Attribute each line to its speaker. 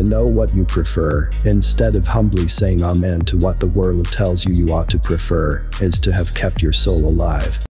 Speaker 1: to know what you prefer, instead of humbly saying amen to what the world tells you you ought to prefer, is to have kept your soul alive.